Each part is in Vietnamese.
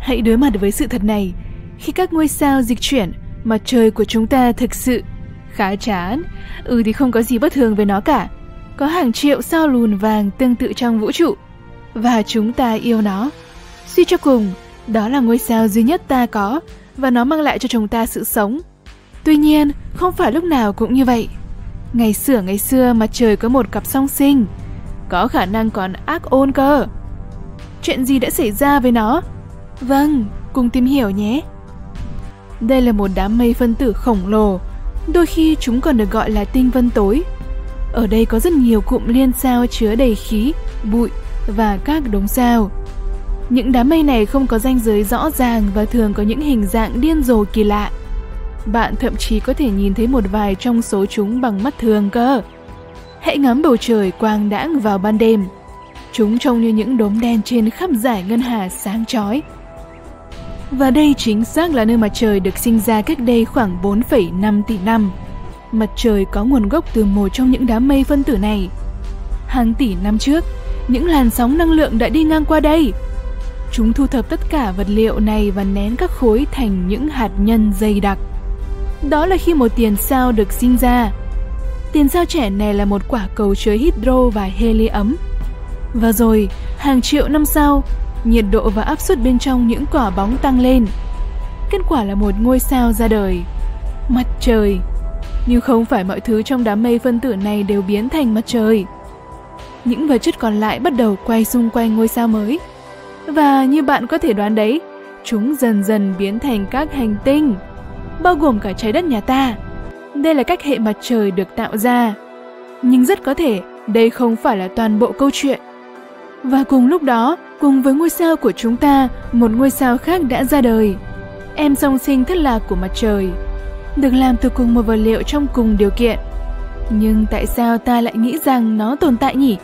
Hãy đối mặt với sự thật này. Khi các ngôi sao dịch chuyển, mặt trời của chúng ta thực sự khá chán. Thì không có gì bất thường với nó cả. Có hàng triệu sao lùn vàng tương tự trong vũ trụ, và chúng ta yêu nó. Suy cho cùng, đó là ngôi sao duy nhất ta có, và nó mang lại cho chúng ta sự sống. Tuy nhiên, không phải lúc nào cũng như vậy. Ngày xưa mặt trời có một cặp song sinh, có khả năng còn ác ôn cơ. Chuyện gì đã xảy ra với nó? Vâng, cùng tìm hiểu nhé. Đây là một đám mây phân tử khổng lồ, đôi khi chúng còn được gọi là tinh vân tối. Ở đây có rất nhiều cụm liên sao chứa đầy khí, bụi và các đống sao. Những đám mây này không có ranh giới rõ ràng và thường có những hình dạng điên rồ kỳ lạ. Bạn thậm chí có thể nhìn thấy một vài trong số chúng bằng mắt thường cơ. Hãy ngắm bầu trời quang đãng vào ban đêm. Chúng trông như những đốm đen trên khắp dải ngân hà sáng chói. Và đây chính xác là nơi mặt trời được sinh ra cách đây khoảng 4,5 tỷ năm. Mặt trời có nguồn gốc từ một trong những đám mây phân tử này. Hàng tỷ năm trước, những làn sóng năng lượng đã đi ngang qua đây. Chúng thu thập tất cả vật liệu này và nén các khối thành những hạt nhân dày đặc. Đó là khi một tiền sao được sinh ra. Tiền sao trẻ này là một quả cầu chứa hydro và heli ấm. Và rồi, hàng triệu năm sau, nhiệt độ và áp suất bên trong những quả bóng tăng lên. Kết quả là một ngôi sao ra đời, mặt trời. Nhưng không phải mọi thứ trong đám mây phân tử này đều biến thành mặt trời. Những vật chất còn lại bắt đầu quay xung quanh ngôi sao mới. Và như bạn có thể đoán đấy, chúng dần dần biến thành các hành tinh, bao gồm cả trái đất nhà ta. Đây là cách hệ mặt trời được tạo ra. Nhưng rất có thể đây không phải là toàn bộ câu chuyện. Và cùng lúc đó, cùng với ngôi sao của chúng ta, một ngôi sao khác đã ra đời. Em song sinh thất lạc của mặt trời, được làm từ cùng một vật liệu trong cùng điều kiện. Nhưng tại sao ta lại nghĩ rằng nó tồn tại nhỉ?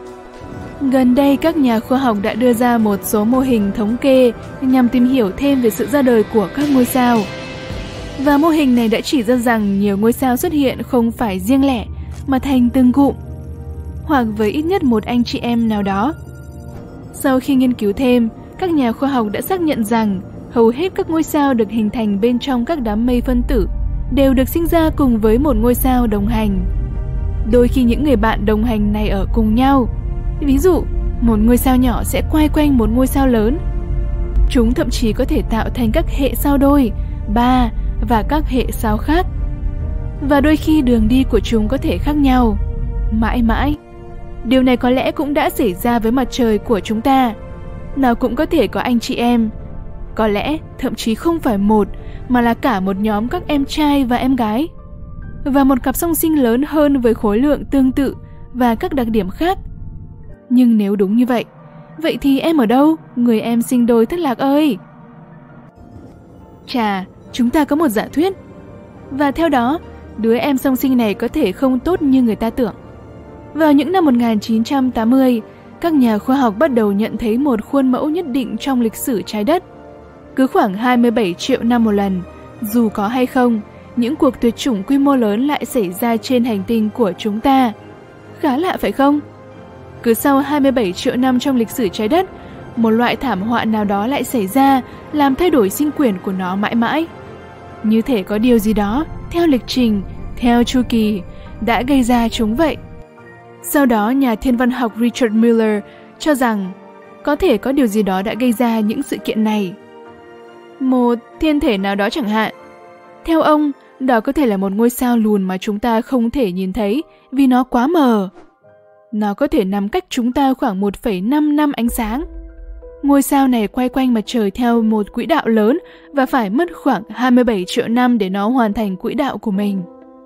Gần đây, các nhà khoa học đã đưa ra một số mô hình thống kê nhằm tìm hiểu thêm về sự ra đời của các ngôi sao. Và mô hình này đã chỉ ra rằng nhiều ngôi sao xuất hiện không phải riêng lẻ, mà thành từng cụm, hoặc với ít nhất một anh chị em nào đó. Sau khi nghiên cứu thêm, các nhà khoa học đã xác nhận rằng hầu hết các ngôi sao được hình thành bên trong các đám mây phân tử đều được sinh ra cùng với một ngôi sao đồng hành. Đôi khi những người bạn đồng hành này ở cùng nhau. Ví dụ, một ngôi sao nhỏ sẽ quay quanh một ngôi sao lớn. Chúng thậm chí có thể tạo thành các hệ sao đôi, ba và các hệ sao khác. Và đôi khi đường đi của chúng có thể khác nhau, mãi mãi. Điều này có lẽ cũng đã xảy ra với mặt trời của chúng ta. Nào cũng có thể có anh chị em. Có lẽ thậm chí không phải một, mà là cả một nhóm các em trai và em gái. Và một cặp song sinh lớn hơn với khối lượng tương tự và các đặc điểm khác. Nhưng nếu đúng như vậy, vậy thì em ở đâu, người em sinh đôi thất lạc ơi? Chà, chúng ta có một giả thuyết. Và theo đó, đứa em song sinh này có thể không tốt như người ta tưởng. Vào những năm 1980, các nhà khoa học bắt đầu nhận thấy một khuôn mẫu nhất định trong lịch sử trái đất. Cứ khoảng 27 triệu năm một lần, dù có hay không, những cuộc tuyệt chủng quy mô lớn lại xảy ra trên hành tinh của chúng ta. Khá lạ phải không? Cứ sau 27 triệu năm trong lịch sử trái đất, một loại thảm họa nào đó lại xảy ra, làm thay đổi sinh quyền của nó mãi mãi. Như thể có điều gì đó, theo lịch trình, theo chu kỳ, đã gây ra chúng vậy. Sau đó, nhà thiên văn học Richard Miller cho rằng có thể có điều gì đó đã gây ra những sự kiện này. Một thiên thể nào đó chẳng hạn. Theo ông, đó có thể là một ngôi sao lùn mà chúng ta không thể nhìn thấy vì nó quá mờ. Nó có thể nằm cách chúng ta khoảng 1,5 năm ánh sáng. Ngôi sao này quay quanh mặt trời theo một quỹ đạo lớn và phải mất khoảng 27 triệu năm để nó hoàn thành quỹ đạo của mình.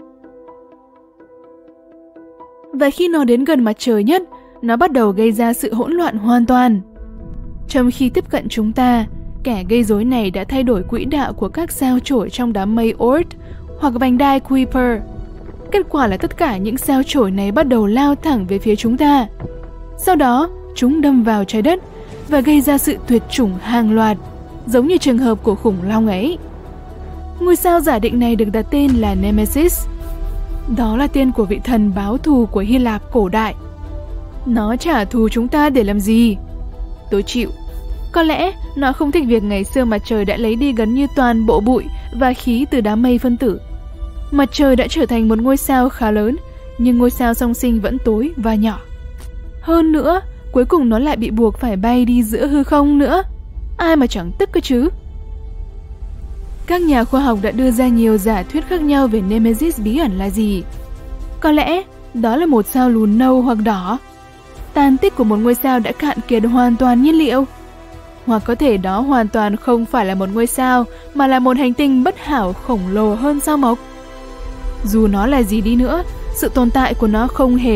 Và khi nó đến gần mặt trời nhất, nó bắt đầu gây ra sự hỗn loạn hoàn toàn. Trong khi tiếp cận chúng ta, kẻ gây rối này đã thay đổi quỹ đạo của các sao chổi trong đám mây Oort hoặc vành đai Kuiper. Kết quả là tất cả những sao chổi này bắt đầu lao thẳng về phía chúng ta. Sau đó, chúng đâm vào trái đất và gây ra sự tuyệt chủng hàng loạt, giống như trường hợp của khủng long ấy. Ngôi sao giả định này được đặt tên là Nemesis. Đó là tên của vị thần báo thù của Hy Lạp cổ đại. Nó trả thù chúng ta để làm gì? Tôi chịu. Có lẽ nó không thích việc ngày xưa mặt trời đã lấy đi gần như toàn bộ bụi và khí từ đám mây phân tử. Mặt trời đã trở thành một ngôi sao khá lớn, nhưng ngôi sao song sinh vẫn tối và nhỏ. Hơn nữa, cuối cùng nó lại bị buộc phải bay đi giữa hư không nữa. Ai mà chẳng tức cơ chứ. Các nhà khoa học đã đưa ra nhiều giả thuyết khác nhau về Nemesis bí ẩn là gì. Có lẽ đó là một sao lùn nâu hoặc đỏ. Tàn tích của một ngôi sao đã cạn kiệt hoàn toàn nhiên liệu. Hoặc có thể đó hoàn toàn không phải là một ngôi sao, mà là một hành tinh bất hảo khổng lồ hơn sao Mộc. Dù nó là gì đi nữa, sự tồn tại của nó không hề.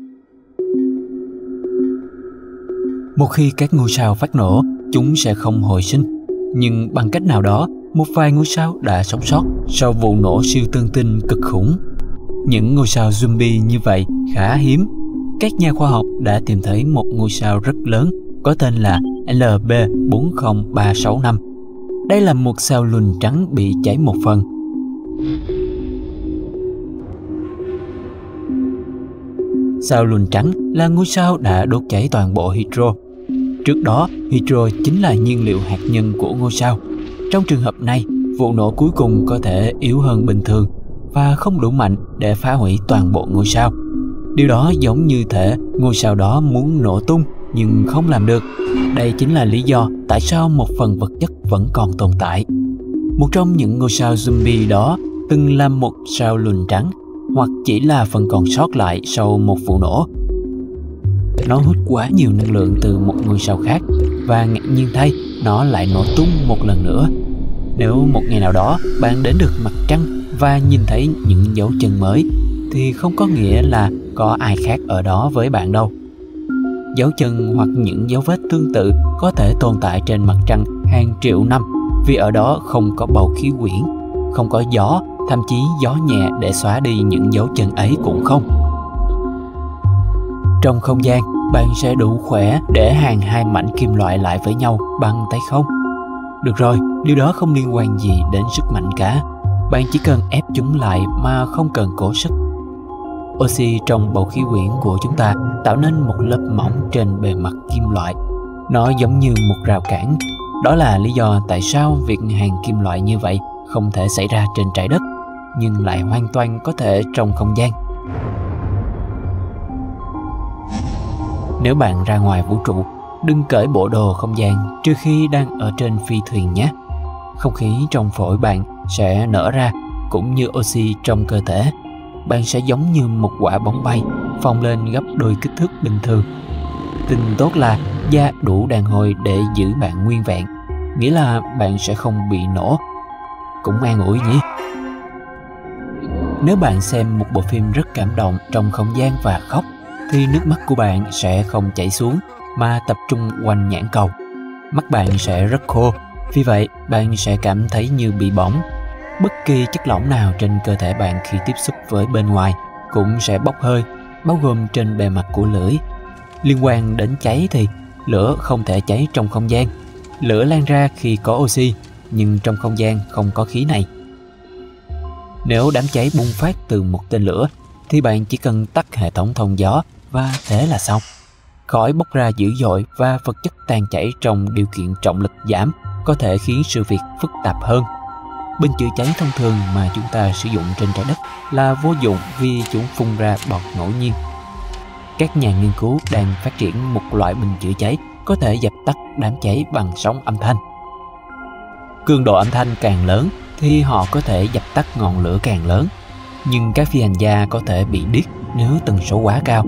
Một khi các ngôi sao phát nổ, chúng sẽ không hồi sinh. Nhưng bằng cách nào đó, một vài ngôi sao đã sống sót sau vụ nổ siêu tân tinh cực khủng. Những ngôi sao zombie như vậy khá hiếm. Các nhà khoa học đã tìm thấy một ngôi sao rất lớn có tên là LB40365. Đây là một sao lùn trắng bị cháy một phần. Sao lùn trắng là ngôi sao đã đốt cháy toàn bộ hydro. Trước đó, hydro chính là nhiên liệu hạt nhân của ngôi sao. Trong trường hợp này, vụ nổ cuối cùng có thể yếu hơn bình thường và không đủ mạnh để phá hủy toàn bộ ngôi sao. Điều đó giống như thể ngôi sao đó muốn nổ tung nhưng không làm được. Đây chính là lý do tại sao một phần vật chất vẫn còn tồn tại. Một trong những ngôi sao zombie đó từng là một sao lùn trắng, hoặc chỉ là phần còn sót lại sau một vụ nổ. Nó hút quá nhiều năng lượng từ một ngôi sao khác và ngạc nhiên thay, nó lại nổ tung một lần nữa. Nếu một ngày nào đó bạn đến được mặt trăng và nhìn thấy những dấu chân mới, thì không có nghĩa là có ai khác ở đó với bạn đâu. Dấu chân hoặc những dấu vết tương tự có thể tồn tại trên mặt trăng hàng triệu năm, vì ở đó không có bầu khí quyển, không có gió, thậm chí gió nhẹ để xóa đi những dấu chân ấy cũng không. Trong không gian, bạn sẽ đủ khỏe để hàn hai mảnh kim loại lại với nhau bằng tay không. Được rồi, điều đó không liên quan gì đến sức mạnh cả. Bạn chỉ cần ép chúng lại mà không cần cố sức. Oxy trong bầu khí quyển của chúng ta tạo nên một lớp mỏng trên bề mặt kim loại. Nó giống như một rào cản. Đó là lý do tại sao việc hàn kim loại như vậy không thể xảy ra trên trái đất, nhưng lại hoàn toàn có thể trong không gian. Nếu bạn ra ngoài vũ trụ, đừng cởi bộ đồ không gian trừ khi đang ở trên phi thuyền nhé. Không khí trong phổi bạn sẽ nở ra, cũng như oxy trong cơ thể. Bạn sẽ giống như một quả bóng bay, phồng lên gấp đôi kích thước bình thường. Tin tốt là da đủ đàn hồi để giữ bạn nguyên vẹn, nghĩa là bạn sẽ không bị nổ. Cũng an ủi nhỉ? Nếu bạn xem một bộ phim rất cảm động trong không gian và khóc, thì nước mắt của bạn sẽ không chảy xuống mà tập trung quanh nhãn cầu. Mắt bạn sẽ rất khô, vì vậy bạn sẽ cảm thấy như bị bỏng. Bất kỳ chất lỏng nào trên cơ thể bạn khi tiếp xúc với bên ngoài cũng sẽ bốc hơi, bao gồm trên bề mặt của lưỡi. Liên quan đến cháy thì lửa không thể cháy trong không gian. Lửa lan ra khi có oxy, nhưng trong không gian không có khí này. Nếu đám cháy bùng phát từ một tên lửa, thì bạn chỉ cần tắt hệ thống thông gió và thế là xong. Khói bốc ra dữ dội và vật chất tan chảy trong điều kiện trọng lực giảm có thể khiến sự việc phức tạp hơn. Bình chữa cháy thông thường mà chúng ta sử dụng trên trái đất là vô dụng vì chúng phun ra bọt ngẫu nhiên. Các nhà nghiên cứu đang phát triển một loại bình chữa cháy có thể dập tắt đám cháy bằng sóng âm thanh. Cường độ âm thanh càng lớn thì họ có thể dập tắt ngọn lửa càng lớn, nhưng các phi hành gia có thể bị điếc nếu tần số quá cao.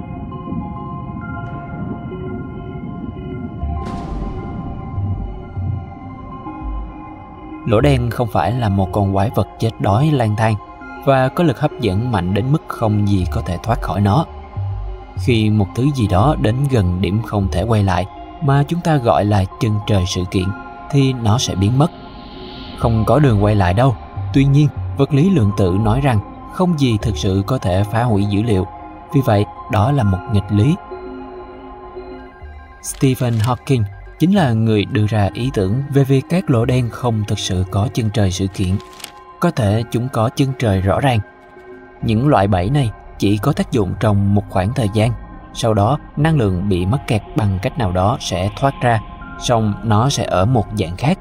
Lỗ đen không phải là một con quái vật chết đói lang thang và có lực hấp dẫn mạnh đến mức không gì có thể thoát khỏi nó. Khi một thứ gì đó đến gần điểm không thể quay lại mà chúng ta gọi là chân trời sự kiện thì nó sẽ biến mất. Không có đường quay lại đâu. Tuy nhiên, vật lý lượng tử nói rằng không gì thực sự có thể phá hủy dữ liệu. Vì vậy, đó là một nghịch lý. Stephen Hawking chính là người đưa ra ý tưởng về việc các lỗ đen không thực sự có chân trời sự kiện. Có thể chúng có chân trời rõ ràng. Những loại bẫy này chỉ có tác dụng trong một khoảng thời gian. Sau đó, năng lượng bị mắc kẹt bằng cách nào đó sẽ thoát ra song nó sẽ ở một dạng khác.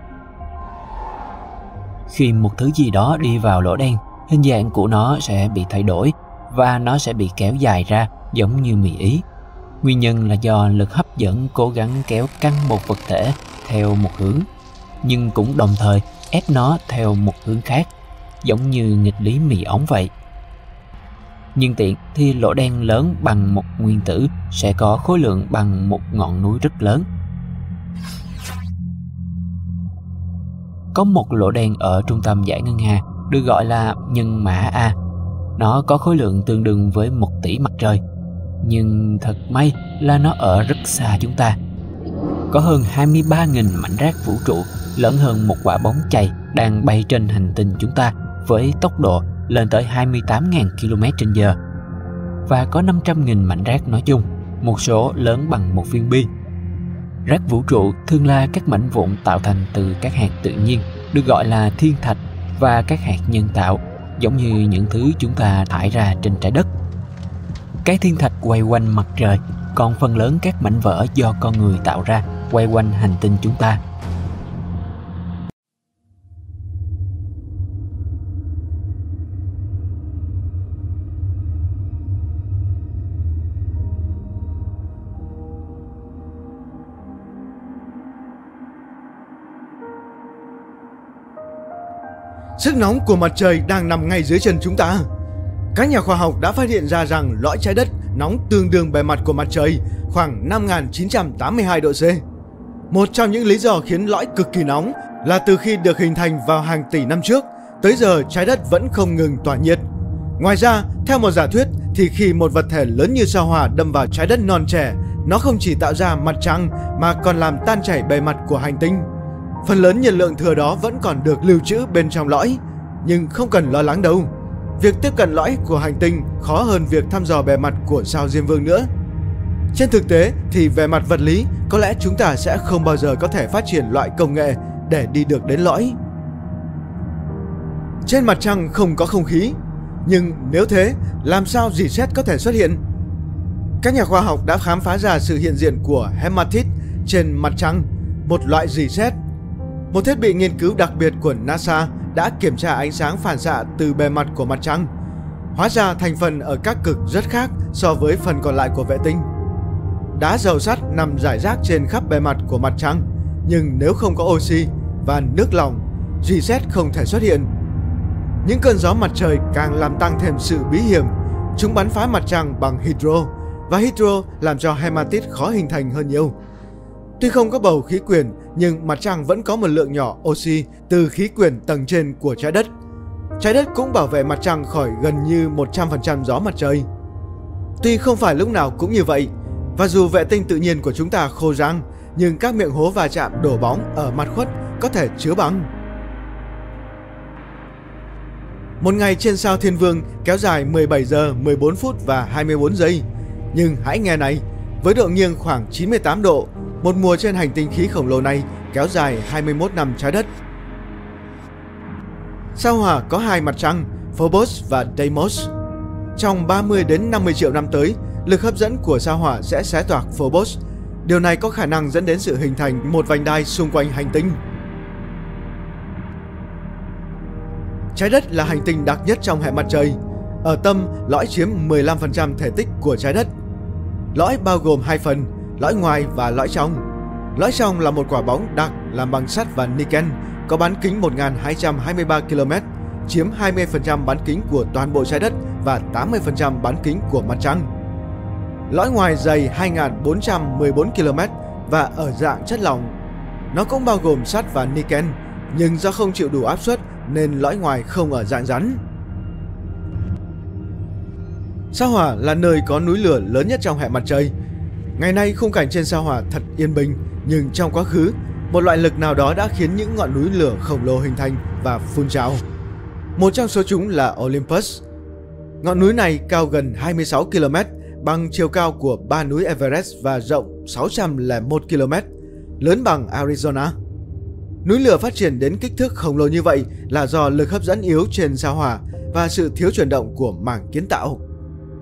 Khi một thứ gì đó đi vào lỗ đen, hình dạng của nó sẽ bị thay đổi và nó sẽ bị kéo dài ra giống như mì Ý. Nguyên nhân là do lực hấp dẫn cố gắng kéo căng một vật thể theo một hướng, nhưng cũng đồng thời ép nó theo một hướng khác, giống như nghịch lý mì ống vậy. Nhân tiện thì lỗ đen lớn bằng một nguyên tử sẽ có khối lượng bằng một ngọn núi rất lớn. Có một lỗ đen ở trung tâm dải ngân hà được gọi là nhân mã A. Nó có khối lượng tương đương với 1 tỷ mặt trời. Nhưng thật may là nó ở rất xa chúng ta. Có hơn 23.000 mảnh rác vũ trụ lớn hơn một quả bóng chày đang bay trên hành tinh chúng ta với tốc độ lên tới 28.000 km/h. Và có 500.000 mảnh rác nói chung, một số lớn bằng một viên bi. Rác vũ trụ thường là các mảnh vụn tạo thành từ các hạt tự nhiên, được gọi là thiên thạch, và các hạt nhân tạo, giống như những thứ chúng ta thải ra trên trái đất. Cái thiên thạch quay quanh mặt trời, còn phần lớn các mảnh vỡ do con người tạo ra quay quanh hành tinh chúng ta. Sức nóng của mặt trời đang nằm ngay dưới chân chúng ta. Các nhà khoa học đã phát hiện ra rằng lõi trái đất nóng tương đương bề mặt của mặt trời khoảng 5.982 độ C. Một trong những lý do khiến lõi cực kỳ nóng là từ khi được hình thành vào hàng tỷ năm trước, tới giờ trái đất vẫn không ngừng tỏa nhiệt. Ngoài ra, theo một giả thuyết thì khi một vật thể lớn như sao Hỏa đâm vào trái đất non trẻ, nó không chỉ tạo ra mặt trăng mà còn làm tan chảy bề mặt của hành tinh. Phần lớn nhiệt lượng thừa đó vẫn còn được lưu trữ bên trong lõi, nhưng không cần lo lắng đâu. Việc tiếp cận lõi của hành tinh khó hơn việc thăm dò bề mặt của sao Diêm Vương nữa. Trên thực tế thì về mặt vật lý, có lẽ chúng ta sẽ không bao giờ có thể phát triển loại công nghệ để đi được đến lõi. Trên mặt trăng không có không khí, nhưng nếu thế, làm sao rỉ sét có thể xuất hiện? Các nhà khoa học đã khám phá ra sự hiện diện của hematite trên mặt trăng, một loại rỉ sét. Một thiết bị nghiên cứu đặc biệt của NASA đã kiểm tra ánh sáng phản xạ từ bề mặt của mặt trăng. Hóa ra thành phần ở các cực rất khác so với phần còn lại của vệ tinh. Đá dầu sắt nằm rải rác trên khắp bề mặt của mặt trăng, nhưng nếu không có oxy và nước lỏng, rỉ sét không thể xuất hiện. Những cơn gió mặt trời càng làm tăng thêm sự bí hiểm. Chúng bắn phá mặt trăng bằng hydro, và hydro làm cho hematite khó hình thành hơn nhiều. Tuy không có bầu khí quyển, nhưng mặt trăng vẫn có một lượng nhỏ oxy từ khí quyển tầng trên của trái đất. Trái đất cũng bảo vệ mặt trăng khỏi gần như 100% gió mặt trời. Tuy không phải lúc nào cũng như vậy, và dù vệ tinh tự nhiên của chúng ta khô rang, nhưng các miệng hố va chạm đổ bóng ở mặt khuất có thể chứa băng. Một ngày trên sao Thiên Vương kéo dài 17 giờ 14 phút và 24 giây. Nhưng hãy nghe này, với độ nghiêng khoảng 98 độ, một mùa trên hành tinh khí khổng lồ này kéo dài 21 năm trái đất. Sao Hỏa có 2 mặt trăng, Phobos và Deimos. Trong 30 đến 50 triệu năm tới, lực hấp dẫn của sao Hỏa sẽ xé toạc Phobos. Điều này có khả năng dẫn đến sự hình thành một vành đai xung quanh hành tinh. Trái đất là hành tinh đặc nhất trong hệ mặt trời. Ở tâm, lõi chiếm 15% thể tích của trái đất. Lõi bao gồm 2 phần, lõi ngoài và lõi trong. Lõi trong là một quả bóng đặc làm bằng sắt và niken, có bán kính 1.223 km, chiếm 20% bán kính của toàn bộ trái đất và 80% bán kính của mặt trăng. Lõi ngoài dày 2.414 km và ở dạng chất lỏng. Nó cũng bao gồm sắt và niken, nhưng do không chịu đủ áp suất nên lõi ngoài không ở dạng rắn. Sao Hỏa là nơi có núi lửa lớn nhất trong hệ mặt trời. Ngày nay khung cảnh trên sao Hỏa thật yên bình, nhưng trong quá khứ, một loại lực nào đó đã khiến những ngọn núi lửa khổng lồ hình thành và phun trào. Một trong số chúng là Olympus. Ngọn núi này cao gần 26 km, bằng chiều cao của 3 núi Everest và rộng 601 km, lớn bằng Arizona. Núi lửa phát triển đến kích thước khổng lồ như vậy là do lực hấp dẫn yếu trên sao Hỏa và sự thiếu chuyển động của mảng kiến tạo.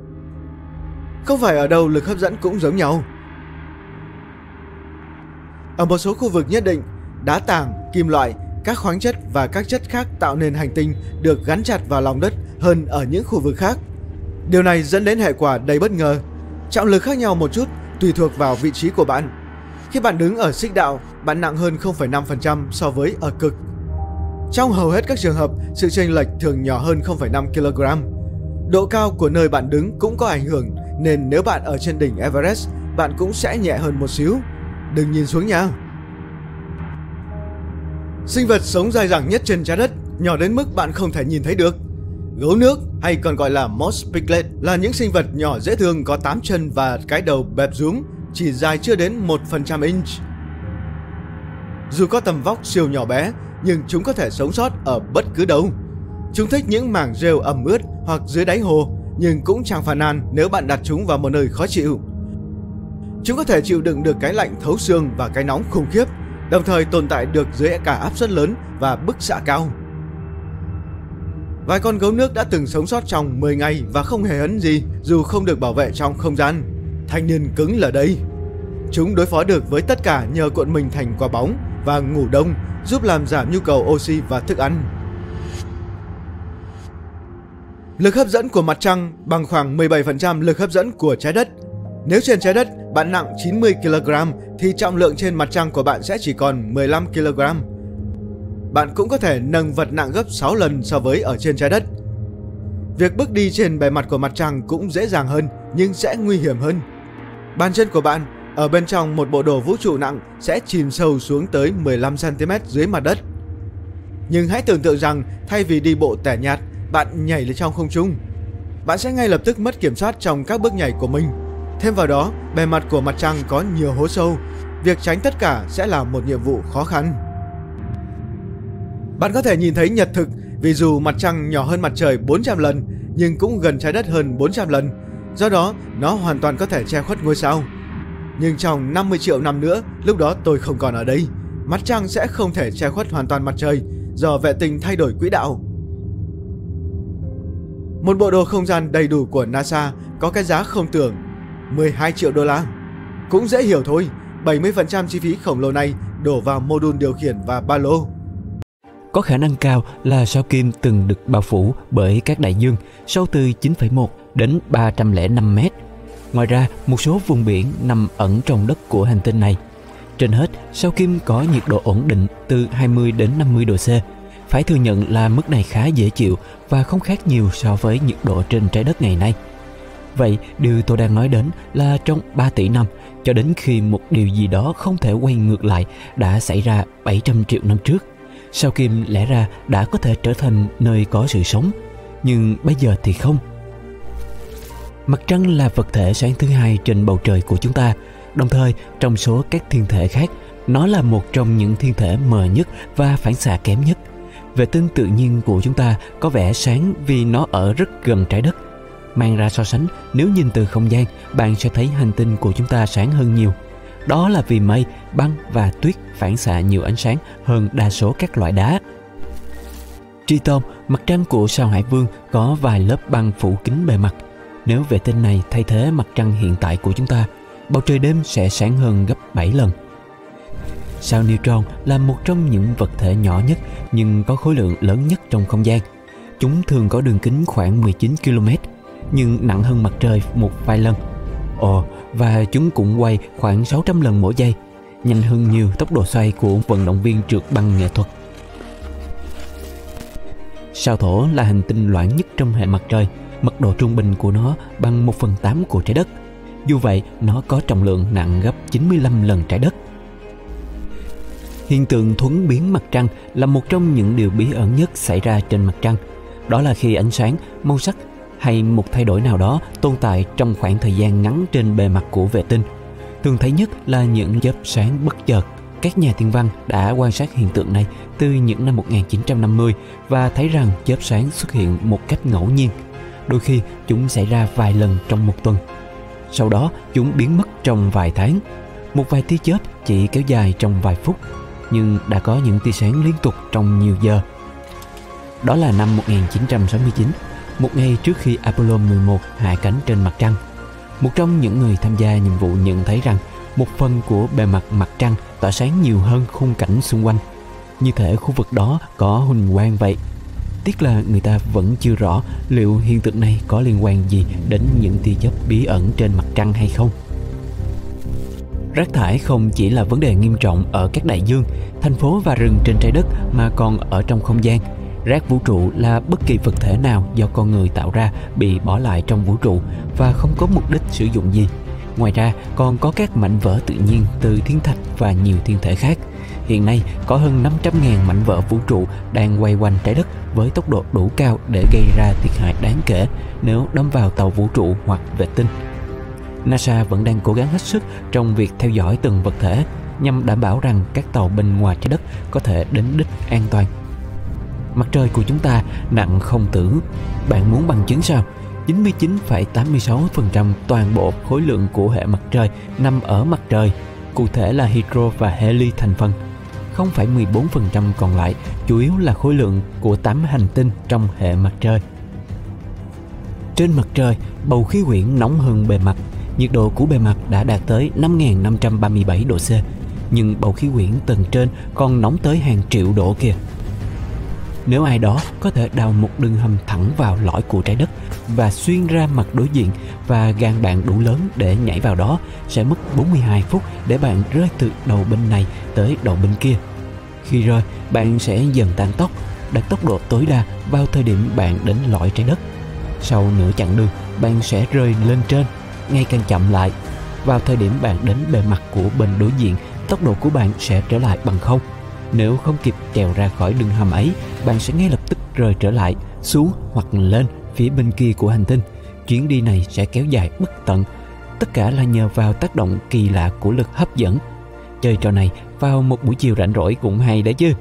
Không phải ở đâu lực hấp dẫn cũng giống nhau. Ở một số khu vực nhất định, đá tảng, kim loại, các khoáng chất và các chất khác tạo nên hành tinh được gắn chặt vào lòng đất hơn ở những khu vực khác. Điều này dẫn đến hệ quả đầy bất ngờ. Trọng lực khác nhau một chút tùy thuộc vào vị trí của bạn. Khi bạn đứng ở xích đạo, bạn nặng hơn 0,5% so với ở cực. Trong hầu hết các trường hợp, sự chênh lệch thường nhỏ hơn 0,5 kg. Độ cao của nơi bạn đứng cũng có ảnh hưởng, nên nếu bạn ở trên đỉnh Everest, bạn cũng sẽ nhẹ hơn một xíu. Đừng nhìn xuống nha. Sinh vật sống dài dẳng nhất trên trái đất, nhỏ đến mức bạn không thể nhìn thấy được. Gấu nước hay còn gọi là moss piglet là những sinh vật nhỏ dễ thương có 8 chân và cái đầu bẹp rúm, chỉ dài chưa đến 1% inch. Dù có tầm vóc siêu nhỏ bé, nhưng chúng có thể sống sót ở bất cứ đâu. Chúng thích những mảng rêu ẩm ướt hoặc dưới đáy hồ, nhưng cũng chẳng phàn nàn nếu bạn đặt chúng vào một nơi khó chịu. Chúng có thể chịu đựng được cái lạnh thấu xương và cái nóng khủng khiếp, đồng thời tồn tại được dưới cả áp suất lớn và bức xạ cao. Vài con gấu nước đã từng sống sót trong 10 ngày và không hề hấn gì dù không được bảo vệ trong không gian. Thanh niên cứng là đây. Chúng đối phó được với tất cả nhờ cuộn mình thành quả bóng và ngủ đông, giúp làm giảm nhu cầu oxy và thức ăn. Lực hấp dẫn của mặt trăng bằng khoảng 17% lực hấp dẫn của trái đất. Nếu trên trái đất bạn nặng 90 kg thì trọng lượng trên mặt trăng của bạn sẽ chỉ còn 15 kg. Bạn cũng có thể nâng vật nặng gấp 6 lần so với ở trên trái đất. Việc bước đi trên bề mặt của mặt trăng cũng dễ dàng hơn nhưng sẽ nguy hiểm hơn. Bàn chân của bạn ở bên trong một bộ đồ vũ trụ nặng sẽ chìm sâu xuống tới 15 cm dưới mặt đất. Nhưng hãy tưởng tượng rằng thay vì đi bộ tẻ nhạt, bạn nhảy lên trong không trung. Bạn sẽ ngay lập tức mất kiểm soát trong các bước nhảy của mình. Thêm vào đó, bề mặt của mặt trăng có nhiều hố sâu. Việc tránh tất cả sẽ là một nhiệm vụ khó khăn. Bạn có thể nhìn thấy nhật thực vì dù mặt trăng nhỏ hơn mặt trời 400 lần nhưng cũng gần trái đất hơn 400 lần. Do đó, nó hoàn toàn có thể che khuất ngôi sao. Nhưng trong 50 triệu năm nữa, lúc đó tôi không còn ở đây, mặt trăng sẽ không thể che khuất hoàn toàn mặt trời do vệ tinh thay đổi quỹ đạo. Một bộ đồ không gian đầy đủ của NASA có cái giá không tưởng, 12 triệu đô la. Cũng dễ hiểu thôi, 70% chi phí khổng lồ này đổ vào mô đun điều khiển và ba lô. Có khả năng cao là sao Kim từng được bao phủ bởi các đại dương sâu từ 9,1 đến 305 mét. Ngoài ra, một số vùng biển nằm ẩn trong đất của hành tinh này. Trên hết, sao Kim có nhiệt độ ổn định từ 20 đến 50 độ C. Phải thừa nhận là mức này khá dễ chịu và không khác nhiều so với nhiệt độ trên trái đất ngày nay. Vậy, điều tôi đang nói đến là trong 3 tỷ năm, cho đến khi một điều gì đó không thể quay ngược lại đã xảy ra 700 triệu năm trước. Sao Kim lẽ ra đã có thể trở thành nơi có sự sống, nhưng bây giờ thì không. Mặt trăng là vật thể sáng thứ hai trên bầu trời của chúng ta. Đồng thời, trong số các thiên thể khác, nó là một trong những thiên thể mờ nhất và phản xạ kém nhất. Vệ tinh tự nhiên của chúng ta có vẻ sáng vì nó ở rất gần trái đất. Mang ra so sánh, nếu nhìn từ không gian, bạn sẽ thấy hành tinh của chúng ta sáng hơn nhiều. Đó là vì mây, băng và tuyết phản xạ nhiều ánh sáng hơn đa số các loại đá. Triton, mặt trăng của sao Hải Vương, có vài lớp băng phủ kín bề mặt. Nếu vệ tinh này thay thế mặt trăng hiện tại của chúng ta, bầu trời đêm sẽ sáng hơn gấp 7 lần. Sao Neutron là một trong những vật thể nhỏ nhất nhưng có khối lượng lớn nhất trong không gian. Chúng thường có đường kính khoảng 19 km, nhưng nặng hơn mặt trời một vài lần. Và chúng cũng quay khoảng 600 lần mỗi giây, nhanh hơn nhiều tốc độ xoay của vận động viên trượt băng nghệ thuật. Sao Thổ là hành tinh loãng nhất trong hệ mặt trời, mật độ trung bình của nó bằng 1/8 của trái đất. Dù vậy, nó có trọng lượng nặng gấp 95 lần trái đất. Hiện tượng thuấn biến mặt trăng là một trong những điều bí ẩn nhất xảy ra trên mặt trăng. Đó là khi ánh sáng, màu sắc hay một thay đổi nào đó tồn tại trong khoảng thời gian ngắn trên bề mặt của vệ tinh. Thường thấy nhất là những chớp sáng bất chợt. Các nhà thiên văn đã quan sát hiện tượng này từ những năm 1950 và thấy rằng chớp sáng xuất hiện một cách ngẫu nhiên. Đôi khi chúng xảy ra vài lần trong một tuần. Sau đó chúng biến mất trong vài tháng. Một vài tia chớp chỉ kéo dài trong vài phút, nhưng đã có những tia sáng liên tục trong nhiều giờ. Đó là năm 1969, một ngày trước khi Apollo 11 hạ cánh trên mặt trăng. Một trong những người tham gia nhiệm vụ nhận thấy rằng một phần của bề mặt mặt trăng tỏa sáng nhiều hơn khung cảnh xung quanh, như thể khu vực đó có huỳnh quang vậy. Tiếc là người ta vẫn chưa rõ liệu hiện tượng này có liên quan gì đến những tia chớp bí ẩn trên mặt trăng hay không. Rác thải không chỉ là vấn đề nghiêm trọng ở các đại dương, thành phố và rừng trên trái đất mà còn ở trong không gian. Rác vũ trụ là bất kỳ vật thể nào do con người tạo ra bị bỏ lại trong vũ trụ và không có mục đích sử dụng gì. Ngoài ra còn có các mảnh vỡ tự nhiên từ thiên thạch và nhiều thiên thể khác. Hiện nay có hơn 500.000 mảnh vỡ vũ trụ đang quay quanh trái đất với tốc độ đủ cao để gây ra thiệt hại đáng kể nếu đâm vào tàu vũ trụ hoặc vệ tinh. NASA vẫn đang cố gắng hết sức trong việc theo dõi từng vật thể nhằm đảm bảo rằng các tàu bên ngoài trái đất có thể đến đích an toàn. Mặt trời của chúng ta nặng không tưởng. Bạn muốn bằng chứng sao? 99,86% toàn bộ khối lượng của hệ mặt trời nằm ở mặt trời, cụ thể là hydro và heli thành phần. 0,14% còn lại chủ yếu là khối lượng của 8 hành tinh trong hệ mặt trời. Trên mặt trời, bầu khí quyển nóng hơn bề mặt. Nhiệt độ của bề mặt đã đạt tới 5.537 độ C, nhưng bầu khí quyển tầng trên còn nóng tới hàng triệu độ kìa. Nếu ai đó có thể đào một đường hầm thẳng vào lõi của trái đất và xuyên ra mặt đối diện và gan bạn đủ lớn để nhảy vào đó, sẽ mất 42 phút để bạn rơi từ đầu bên này tới đầu bên kia. Khi rơi, bạn sẽ dần tăng tốc, đạt tốc độ tối đa vào thời điểm bạn đến lõi trái đất. Sau nửa chặng đường, bạn sẽ rơi lên trên, ngày càng chậm lại. Vào thời điểm bạn đến bề mặt của bên đối diện, tốc độ của bạn sẽ trở lại bằng không. Nếu không kịp trèo ra khỏi đường hầm ấy, bạn sẽ ngay lập tức rơi trở lại, xuống hoặc lên phía bên kia của hành tinh. Chuyến đi này sẽ kéo dài bất tận. Tất cả là nhờ vào tác động kỳ lạ của lực hấp dẫn. Chơi trò này vào một buổi chiều rảnh rỗi cũng hay đấy chứ.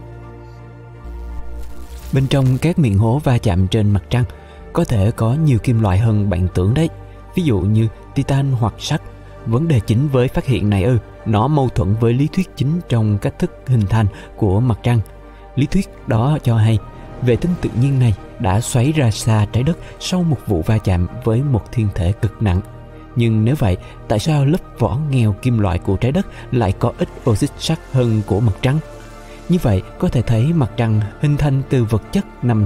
Bên trong các miệng hố va chạm trên mặt trăng có thể có nhiều kim loại hơn bạn tưởng đấy. Ví dụ như titan hoặc sắt. Vấn đề chính với phát hiện này nó mâu thuẫn với lý thuyết chính trong cách thức hình thành của mặt trăng. Lý thuyết đó cho hay vệ tinh tự nhiên này đã xoáy ra xa trái đất sau một vụ va chạm với một thiên thể cực nặng. Nhưng nếu vậy, tại sao lớp vỏ nghèo kim loại của trái đất lại có ít oxit sắt hơn của mặt trăng? Như vậy, có thể thấy mặt trăng hình thành từ vật chất nằm